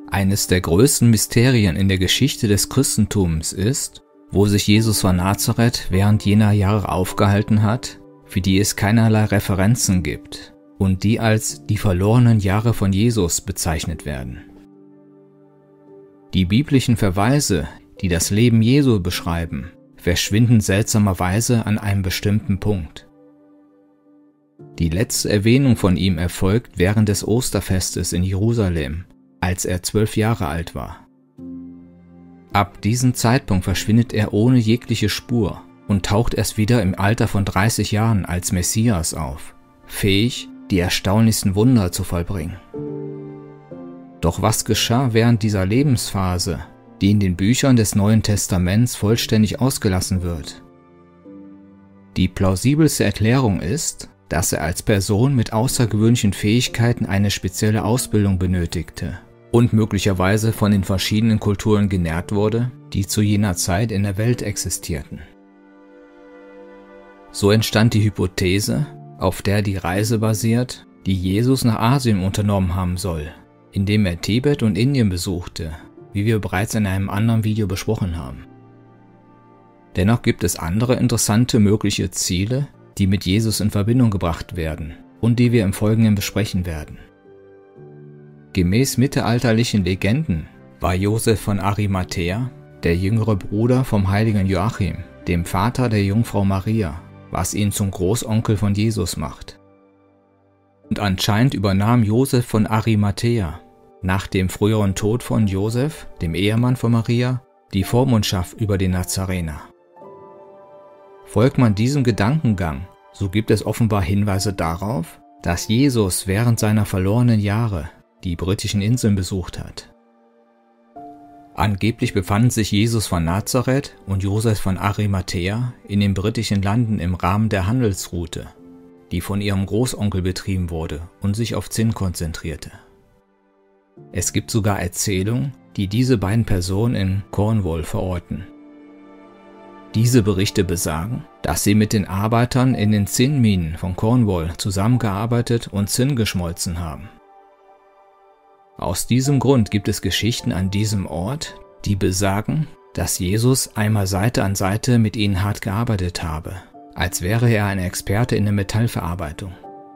Eines der größten Mysterien in der Geschichte des Christentums ist, wo sich Jesus von Nazareth während jener Jahre aufgehalten hat, für die es keinerlei Referenzen gibt und die als die verlorenen Jahre von Jesus bezeichnet werden. Die biblischen Verweise, die das Leben Jesu beschreiben, verschwinden seltsamerweise an einem bestimmten Punkt. Die letzte Erwähnung von ihm erfolgt während des Osterfestes in Jerusalem, als er 12 Jahre alt war. Ab diesem Zeitpunkt verschwindet er ohne jegliche Spur und taucht erst wieder im Alter von 30 Jahren als Messias auf, fähig, die erstaunlichsten Wunder zu vollbringen. Doch was geschah während dieser Lebensphase, die in den Büchern des Neuen Testaments vollständig ausgelassen wird? Die plausibelste Erklärung ist, dass er als Person mit außergewöhnlichen Fähigkeiten eine spezielle Ausbildung benötigte und möglicherweise von den verschiedenen Kulturen genährt wurde, die zu jener Zeit in der Welt existierten. So entstand die Hypothese, auf der die Reise basiert, die Jesus nach Asien unternommen haben soll, indem er Tibet und Indien besuchte, wie wir bereits in einem anderen Video besprochen haben. Dennoch gibt es andere interessante mögliche Ziele, die mit Jesus in Verbindung gebracht werden und die wir im Folgenden besprechen werden. Gemäß mittelalterlichen Legenden war Josef von Arimathäa der jüngere Bruder vom heiligen Joachim, dem Vater der Jungfrau Maria, was ihn zum Großonkel von Jesus macht. Und anscheinend übernahm Josef von Arimathäa nach dem früheren Tod von Josef, dem Ehemann von Maria, die Vormundschaft über den Nazarener. Folgt man diesem Gedankengang, so gibt es offenbar Hinweise darauf, dass Jesus während seiner verlorenen Jahre die britischen Inseln besucht hat. Angeblich befanden sich Jesus von Nazareth und Josef von Arimathäa in den britischen Landen im Rahmen der Handelsroute, die von ihrem Großonkel betrieben wurde und sich auf Zinn konzentrierte. Es gibt sogar Erzählungen, die diese beiden Personen in Cornwall verorten. Diese Berichte besagen, dass sie mit den Arbeitern in den Zinnminen von Cornwall zusammengearbeitet und Zinn geschmolzen haben. Aus diesem Grund gibt es Geschichten an diesem Ort, die besagen, dass Jesus einmal Seite an Seite mit ihnen hart gearbeitet habe, als wäre er ein Experte in der Metallverarbeitung.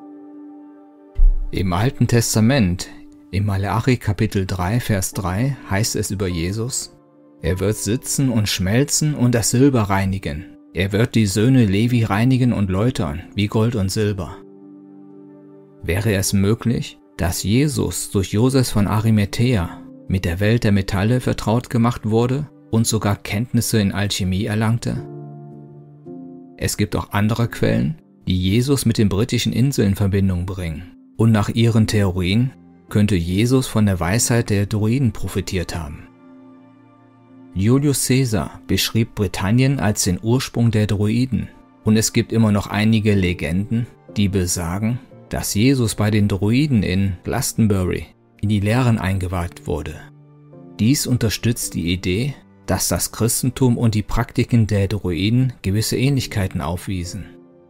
Im Alten Testament, im Malachi Kapitel 3, Vers 3 heißt es über Jesus: Er wird sitzen und schmelzen und das Silber reinigen. Er wird die Söhne Levi reinigen und läutern, wie Gold und Silber. Wäre es möglich, dass Jesus durch Josef von Arimathäa mit der Welt der Metalle vertraut gemacht wurde und sogar Kenntnisse in Alchemie erlangte? Es gibt auch andere Quellen, die Jesus mit den britischen Inseln in Verbindung bringen, und nach ihren Theorien könnte Jesus von der Weisheit der Druiden profitiert haben. Julius Caesar beschrieb Britannien als den Ursprung der Druiden, und es gibt immer noch einige Legenden, die besagen, dass Jesus bei den Druiden in Glastonbury in die Lehren eingeweiht wurde. Dies unterstützt die Idee, dass das Christentum und die Praktiken der Druiden gewisse Ähnlichkeiten aufwiesen.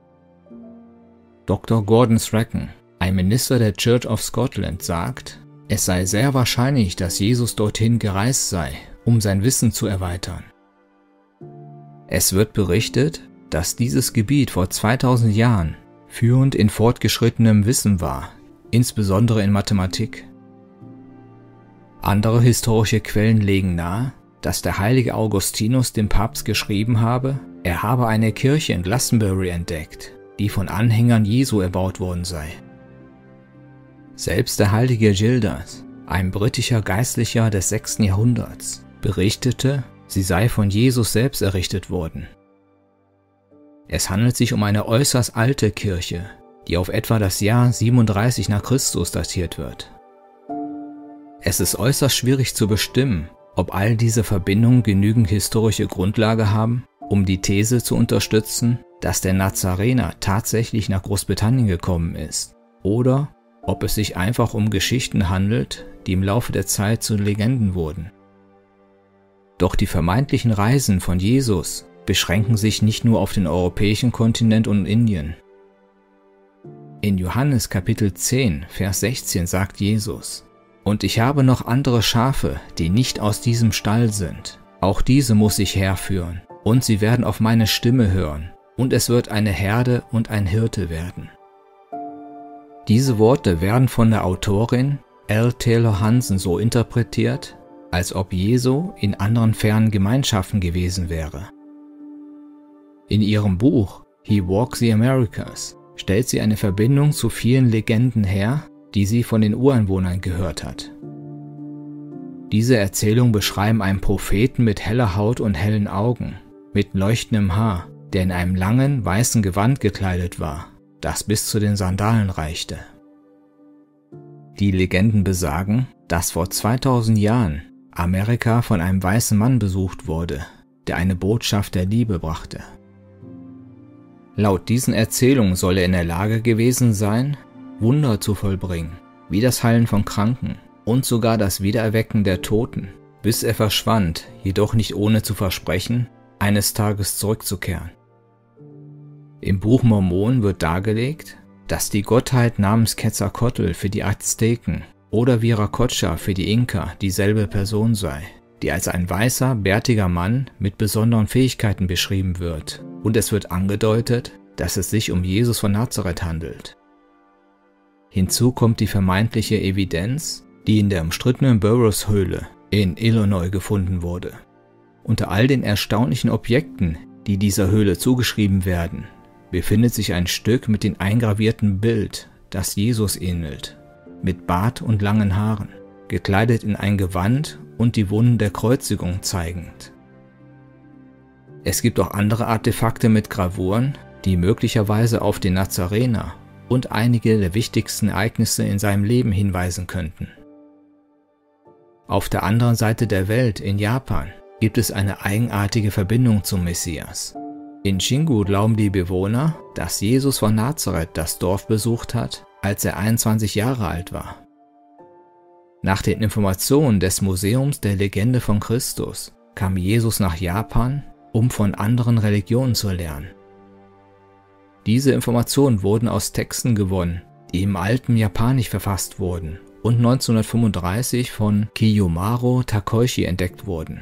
Dr. Gordon Strachan, ein Minister der Church of Scotland, sagt, es sei sehr wahrscheinlich, dass Jesus dorthin gereist sei, um sein Wissen zu erweitern. Es wird berichtet, dass dieses Gebiet vor 2000 Jahren führend in fortgeschrittenem Wissen war, insbesondere in Mathematik. Andere historische Quellen legen nahe, dass der heilige Augustinus dem Papst geschrieben habe, er habe eine Kirche in Glastonbury entdeckt, die von Anhängern Jesu erbaut worden sei. Selbst der heilige Gildas, ein britischer Geistlicher des 6. Jahrhunderts, berichtete, sie sei von Jesus selbst errichtet worden. Es handelt sich um eine äußerst alte Kirche, die auf etwa das Jahr 37 nach Christus datiert wird. Es ist äußerst schwierig zu bestimmen, ob all diese Verbindungen genügend historische Grundlage haben, um die These zu unterstützen, dass der Nazarener tatsächlich nach Großbritannien gekommen ist, oder ob es sich einfach um Geschichten handelt, die im Laufe der Zeit zu Legenden wurden. Doch die vermeintlichen Reisen von Jesus beschränken sich nicht nur auf den europäischen Kontinent und Indien. In Johannes Kapitel 10, Vers 16 sagt Jesus: Und ich habe noch andere Schafe, die nicht aus diesem Stall sind. Auch diese muss ich herführen, und sie werden auf meine Stimme hören, und es wird eine Herde und ein Hirte werden. Diese Worte werden von der Autorin L. Taylor Hansen so interpretiert, als ob Jesu in anderen fernen Gemeinschaften gewesen wäre. In ihrem Buch He Walks the Americas stellt sie eine Verbindung zu vielen Legenden her, die sie von den Ureinwohnern gehört hat. Diese Erzählungen beschreiben einen Propheten mit heller Haut und hellen Augen, mit leuchtendem Haar, der in einem langen, weißen Gewand gekleidet war, das bis zu den Sandalen reichte. Die Legenden besagen, dass vor 2000 Jahren Amerika von einem weißen Mann besucht wurde, der eine Botschaft der Liebe brachte. Laut diesen Erzählungen soll er in der Lage gewesen sein, Wunder zu vollbringen, wie das Heilen von Kranken und sogar das Wiedererwecken der Toten, bis er verschwand, jedoch nicht ohne zu versprechen, eines Tages zurückzukehren. Im Buch Mormon wird dargelegt, dass die Gottheit namens Quetzalcoatl für die Azteken oder Viracocha für die Inka dieselbe Person sei, die als ein weißer, bärtiger Mann mit besonderen Fähigkeiten beschrieben wird, und es wird angedeutet, dass es sich um Jesus von Nazareth handelt. Hinzu kommt die vermeintliche Evidenz, die in der umstrittenen Burroughs-Höhle in Illinois gefunden wurde. Unter all den erstaunlichen Objekten, die dieser Höhle zugeschrieben werden, befindet sich ein Stück mit dem eingravierten Bild, das Jesus ähnelt, mit Bart und langen Haaren, gekleidet in ein Gewand und die Wunden der Kreuzigung zeigend. Es gibt auch andere Artefakte mit Gravuren, die möglicherweise auf den Nazarener und einige der wichtigsten Ereignisse in seinem Leben hinweisen könnten. Auf der anderen Seite der Welt, in Japan, gibt es eine eigenartige Verbindung zum Messias. In Shingu glauben die Bewohner, dass Jesus von Nazareth das Dorf besucht hat, als er 21 Jahre alt war. Nach den Informationen des Museums der Legende von Christus kam Jesus nach Japan, um von anderen Religionen zu lernen. Diese Informationen wurden aus Texten gewonnen, die im alten Japanisch verfasst wurden und 1935 von Kiyomaru Takeshi entdeckt wurden.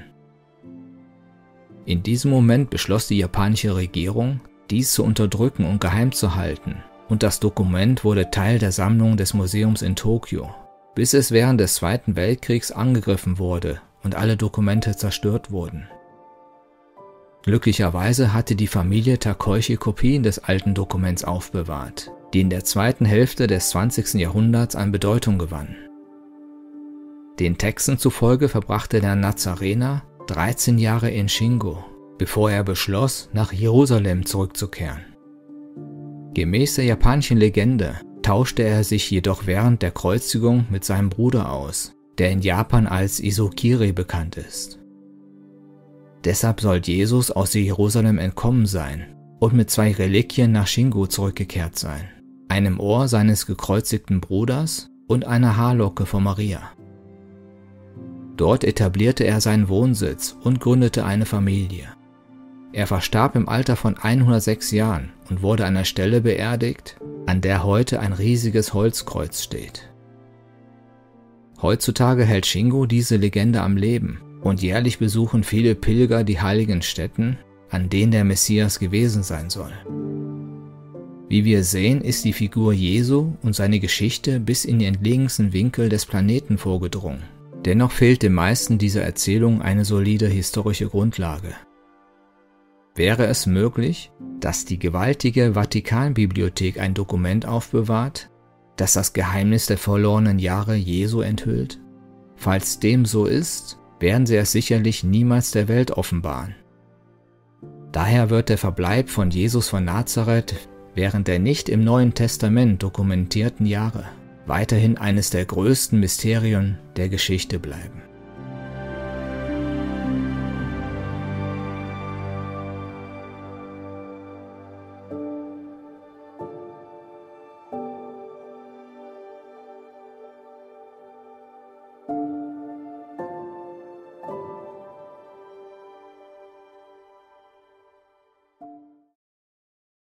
In diesem Moment beschloss die japanische Regierung, dies zu unterdrücken und geheim zu halten, und das Dokument wurde Teil der Sammlung des Museums in Tokio, bis es während des Zweiten Weltkriegs angegriffen wurde und alle Dokumente zerstört wurden. Glücklicherweise hatte die Familie Takeshi Kopien des alten Dokuments aufbewahrt, die in der zweiten Hälfte des 20. Jahrhunderts an Bedeutung gewannen. Den Texten zufolge verbrachte der Nazarener 13 Jahre in Shingo, bevor er beschloss, nach Jerusalem zurückzukehren. Gemäß der japanischen Legende tauschte er sich jedoch während der Kreuzigung mit seinem Bruder aus, der in Japan als Isokiri bekannt ist. Deshalb soll Jesus aus Jerusalem entkommen sein und mit 2 Reliquien nach Shingo zurückgekehrt sein, einem Ohr seines gekreuzigten Bruders und einer Haarlocke von Maria. Dort etablierte er seinen Wohnsitz und gründete eine Familie. Er verstarb im Alter von 106 Jahren und wurde an der Stelle beerdigt, an der heute ein riesiges Holzkreuz steht. Heutzutage hält Shingo diese Legende am Leben und jährlich besuchen viele Pilger die heiligen Stätten, an denen der Messias gewesen sein soll. Wie wir sehen, ist die Figur Jesu und seine Geschichte bis in die entlegensten Winkel des Planeten vorgedrungen. Dennoch fehlt den meisten dieser Erzählungen eine solide historische Grundlage. Wäre es möglich, dass die gewaltige Vatikanbibliothek ein Dokument aufbewahrt, das das Geheimnis der verlorenen Jahre Jesu enthüllt? Falls dem so ist, werden sie es sicherlich niemals der Welt offenbaren. Daher wird der Verbleib von Jesus von Nazareth während der nicht im Neuen Testament dokumentierten Jahre weiterhin eines der größten Mysterien der Geschichte bleiben.